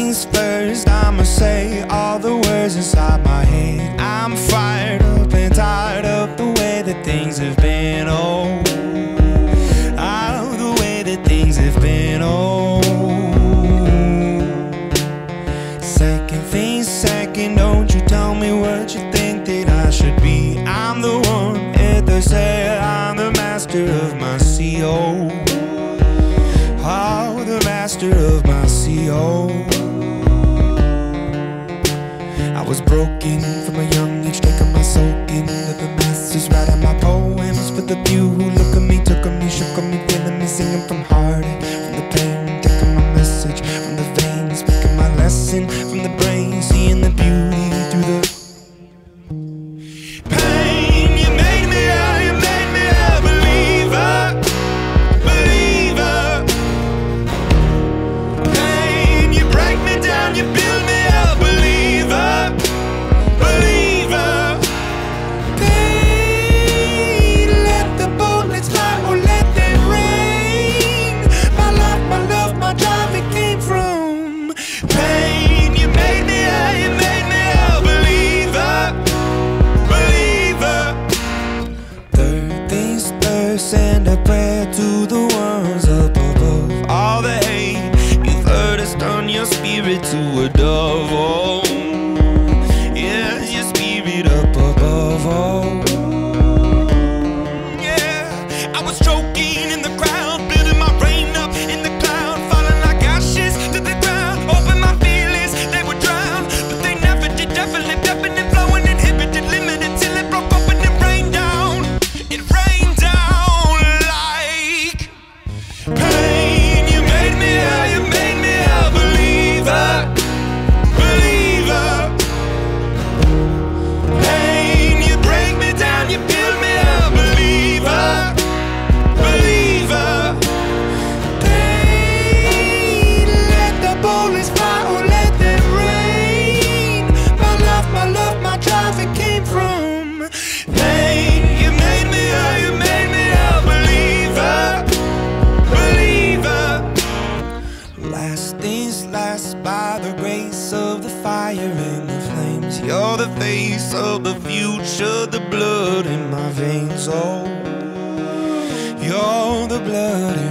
things first, I'ma say all the words inside my head. I'm fired up and tired of the way that things have been. Oh, the way that things have been. Oh, second things second, don't you tell me what you think that I should be. I'm the one at the sail, I'm the master of my sea. Oh, the master of my sea. Oh, I was broken from a young age, taking my soak into the masses, writing my poems for the few who look at me, took on me, shook on me, feeling me, singing from heartache, from the pain, taking my message from the veins, speaking my lesson from the brain, seeing the beauty through the pain. You made me a believer, believer. Pain, you break me down, you build me a believer, believer. Pain, let the bullets fly or let them rain. My love, my drive, it came from pain. You made me a believer, believer. Third things first, send a prayer to the ones up above. All the hate you've heard has turned your spirit to a dove. Oh, yeah, your spirit up above. Oh, yeah, I was choking in the crowd, building my rain up in the cloud, falling like ashes to the ground. Open my feelings, they would drown, but they never did. Definitely flowing, inhibited, limited, till it broke open and rained down. It rained down like pain. You made me a believer, believer. Pain, you break me down, you build me a believer, believer. Pain, let the bullets fly or let them rain. My love, my drive, it came from pain. You made me a believer, believer. Last things last, by the grace of the fire and the flames. You're the face of the future, the blood in my veins. Oh, you're the blood in